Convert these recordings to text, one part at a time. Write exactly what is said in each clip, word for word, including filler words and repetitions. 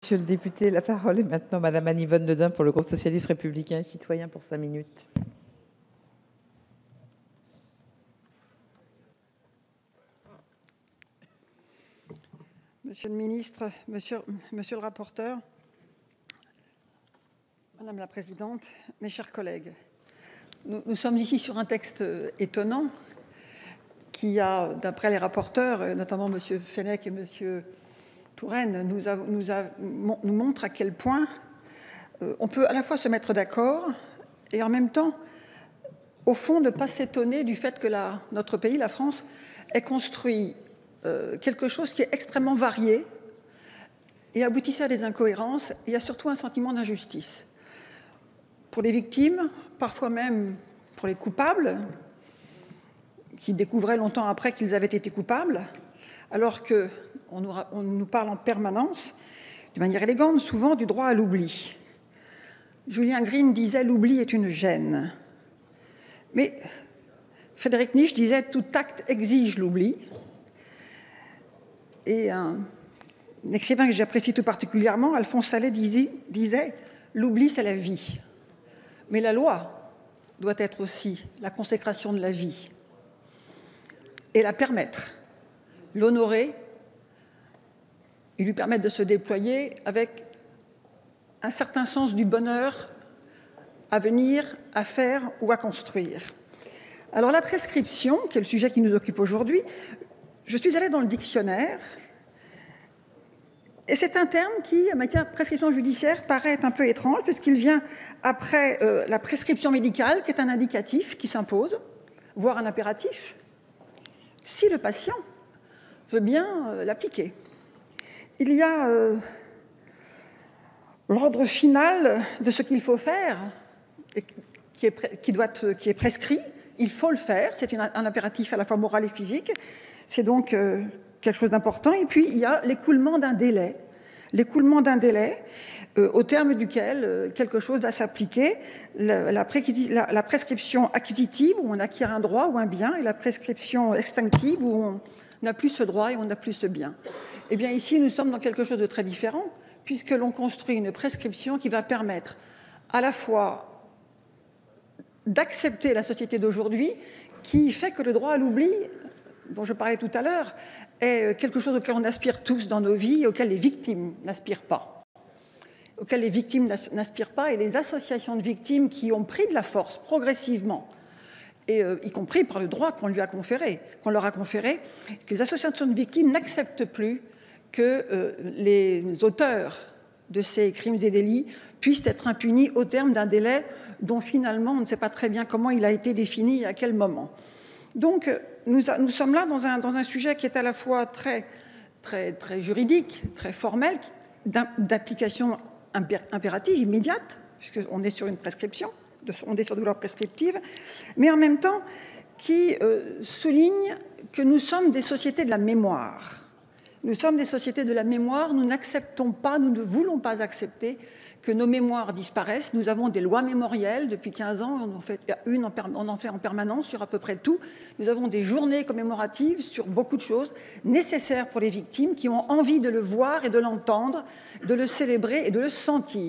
Monsieur le député, la parole est maintenant Madame Anne-Yvonne Dedin pour le groupe socialiste républicain et citoyen pour cinq minutes. Monsieur le ministre, monsieur, monsieur le rapporteur, Madame la Présidente, mes chers collègues, nous, nous sommes ici sur un texte étonnant qui a, d'après les rapporteurs, notamment Monsieur Fenech et Monsieur Touraine, nous, a, nous, a, nous montre à quel point euh, on peut à la fois se mettre d'accord et en même temps, au fond, ne pas s'étonner du fait que la, notre pays, la France, ait construit euh, quelque chose qui est extrêmement varié et aboutissait à des incohérences et à surtout un sentiment d'injustice. Pour les victimes, parfois même pour les coupables, qui découvraient longtemps après qu'ils avaient été coupables, alors qu'on nous, on nous parle en permanence, de manière élégante, souvent du droit à l'oubli. Julien Green disait « l'oubli est une gêne ». Mais Frédéric Nietzsche disait « tout acte exige l'oubli ». Et un, un écrivain que j'apprécie tout particulièrement, Alphonse Allais, disait, disait « l'oubli, c'est la vie ». Mais la loi doit être aussi la consécration de la vie et la permettre, l'honorer et lui permettre de se déployer avec un certain sens du bonheur à venir, à faire ou à construire. Alors la prescription, qui est le sujet qui nous occupe aujourd'hui, je suis allée dans le dictionnaire et c'est un terme qui, en matière de prescription judiciaire, paraît un peu étrange puisqu'il vient après euh, la prescription médicale, qui est un indicatif qui s'impose, voire un impératif, si le patient veut bien euh, l'appliquer. Il y a euh, l'ordre final de ce qu'il faut faire, et qui, est, qui, doit, qui est prescrit. Il faut le faire, c'est un impératif à la fois moral et physique. C'est donc euh, quelque chose d'important. Et puis, il y a l'écoulement d'un délai. L'écoulement d'un délai euh, au terme duquel euh, quelque chose va s'appliquer. La, la, la, la prescription acquisitive, où on acquiert un droit ou un bien, et la prescription extinctive, où on n'a plus ce droit et on n'a plus ce bien. Eh bien, ici, nous sommes dans quelque chose de très différent, puisque l'on construit une prescription qui va permettre à la fois d'accepter la société d'aujourd'hui, qui fait que le droit à l'oubli, dont je parlais tout à l'heure, est quelque chose auquel on aspire tous dans nos vies et auquel les victimes n'aspirent pas. Auquel les victimes n'aspirent pas et les associations de victimes qui ont pris de la force progressivement, et euh, y compris par le droit qu'on lui a conféré, qu'on leur a conféré, que les associations de victimes n'acceptent plus que euh, les auteurs de ces crimes et délits puissent être impunis au terme d'un délai dont finalement on ne sait pas très bien comment il a été défini et à quel moment. Donc nous, nous sommes là dans un, dans un sujet qui est à la fois très, très, très juridique, très formel, d'application impérative, immédiate, puisqu'on est sur une prescription, on est sur de la loi prescriptive, mais en même temps qui euh, souligne que nous sommes des sociétés de la mémoire. Nous sommes des sociétés de la mémoire, nous n'acceptons pas, nous ne voulons pas accepter que nos mémoires disparaissent. Nous avons des lois mémorielles depuis quinze ans, on en fait une, en on en fait en permanence sur à peu près tout. Nous avons des journées commémoratives sur beaucoup de choses nécessaires pour les victimes qui ont envie de le voir et de l'entendre, de le célébrer et de le sentir.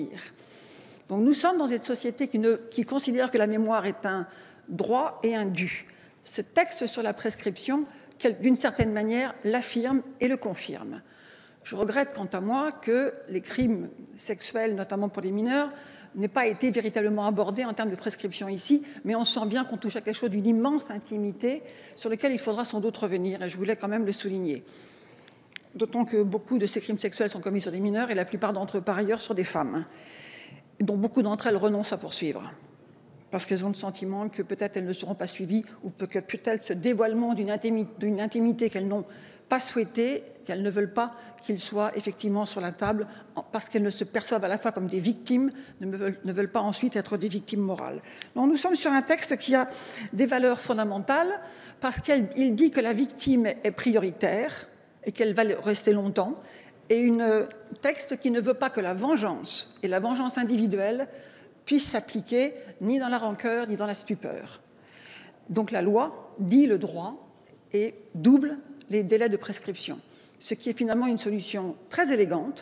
Donc nous sommes dans cette société qui, ne, qui considère que la mémoire est un droit et un dû. Ce texte sur la prescription, d'une certaine manière, l'affirme et le confirme. Je regrette, quant à moi, que les crimes sexuels, notamment pour les mineurs, n'aient pas été véritablement abordés en termes de prescription ici, mais on sent bien qu'on touche à quelque chose d'une immense intimité sur lequel il faudra sans doute revenir, et je voulais quand même le souligner. D'autant que beaucoup de ces crimes sexuels sont commis sur des mineurs, et la plupart d'entre eux, par ailleurs, sur des femmes, dont beaucoup d'entre elles renoncent à poursuivre, parce qu'elles ont le sentiment que peut-être elles ne seront pas suivies, ou que peut-être ce dévoilement d'une intimité, intimité qu'elles n'ont pas souhaité, qu'elles ne veulent pas qu'il soit effectivement sur la table, parce qu'elles ne se perçoivent à la fois comme des victimes, ne veulent, ne veulent pas ensuite être des victimes morales. Donc nous sommes sur un texte qui a des valeurs fondamentales, parce qu'il dit que la victime est prioritaire et qu'elle va rester longtemps, et un texte qui ne veut pas que la vengeance et la vengeance individuelle puissent s'appliquer ni dans la rancœur ni dans la stupeur. Donc la loi dit le droit et double les délais de prescription, ce qui est finalement une solution très élégante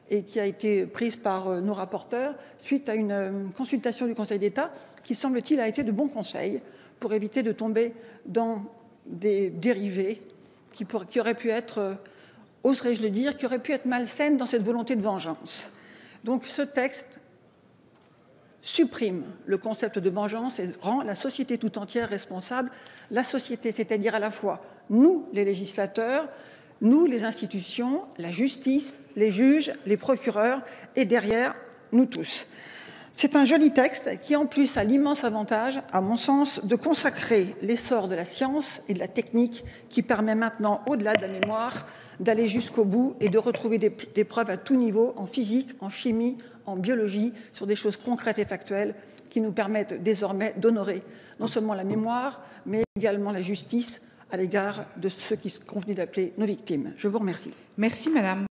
et qui a été prise par nos rapporteurs suite à une consultation du Conseil d'État qui, semble-t-il, a été de bon conseil pour éviter de tomber dans des dérivés qui, pour, qui auraient pu être, oserais-je le dire, qui auraient pu être malsaines dans cette volonté de vengeance. Donc ce texte supprime le concept de vengeance et rend la société tout entière responsable. La société, c'est-à-dire à la fois nous, les législateurs, nous, les institutions, la justice, les juges, les procureurs, et derrière, nous tous. C'est un joli texte qui, en plus, a l'immense avantage, à mon sens, de consacrer l'essor de la science et de la technique qui permet maintenant, au-delà de la mémoire, d'aller jusqu'au bout et de retrouver des, des preuves à tout niveau, en physique, en chimie, en biologie, sur des choses concrètes et factuelles qui nous permettent désormais d'honorer non seulement la mémoire, mais également la justice à l'égard de ceux qui sont convenus d'appeler nos victimes. Je vous remercie. Merci, madame.